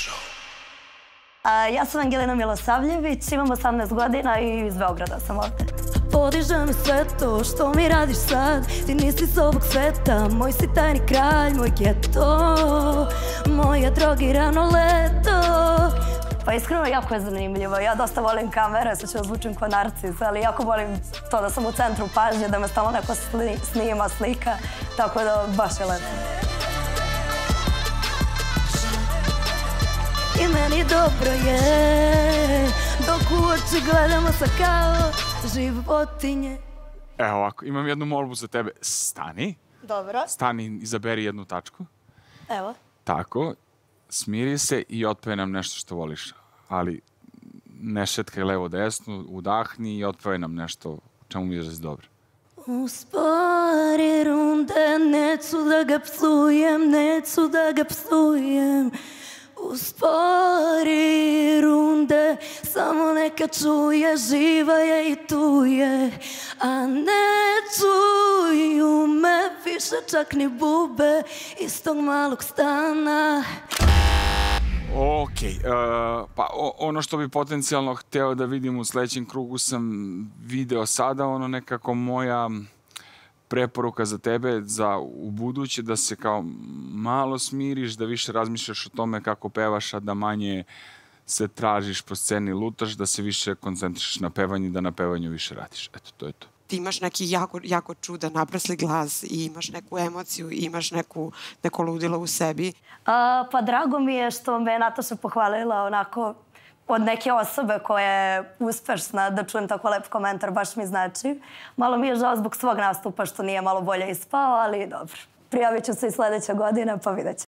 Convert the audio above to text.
Ja sam Angelina Milosavljević, imam 18 godina i iz Beograda sam ovde. Podiže mi sve to što mi radiš sad. Ti nisi s ovog sveta, moj si tajni kralj, moj geto, moje drogirano leto. Pa iskreno, jako je zanimljivo. Ja dosta volim kamere, sad ću zvučim kao narcis, ali jako volim to da sam u centru pažnje, da me stalno neko snima, slika, tako da baš je lepo. I meni dobro je, dok u oči gledamo se kao životinje. Evo ovako, imam jednu molbu za tebe. Stani. Dobro. Stani, izaberi jednu tačku. Evo. Tako, smiri se i otpevaj nam nešto što voliš. Ali ne šetkaj levo-desnu, udahni i otpevaj nam nešto u čemu mi je dobro. Uspori runde, neću da ga psujem, neću da ga psujem. Uspori runde, samo neka čuje, živa je i tu je. A ne čuju me više čak ni bube iz tog malog stana. Okej, pa ono što bi potencijalno hteo da vidim u sledećem krugu sam video sada, ono nekako moja preporuka za tebe za u buduće da se kao malo smiriš, da više razmišljaš o tome kako pevaš, a da manje se tražiš po sceni, lutaš, da se više koncentrišeš na pevanju i da na pevanju više radiš. Eto, to je to. Ti imaš neki jako čudan, naprasli glas i imaš neku emociju i imaš neko ludilo u sebi. Pa drago mi je što me Nataša pohvalila onako od neke osobe koja je uspešna, da čujem tako lep komentar, baš mi znači. Malo mi je žao zbog svog nastupa što nije malo bolje ispao, ali dobro. Prijavit ću se i sledeće godine, pa vidjet ćemo.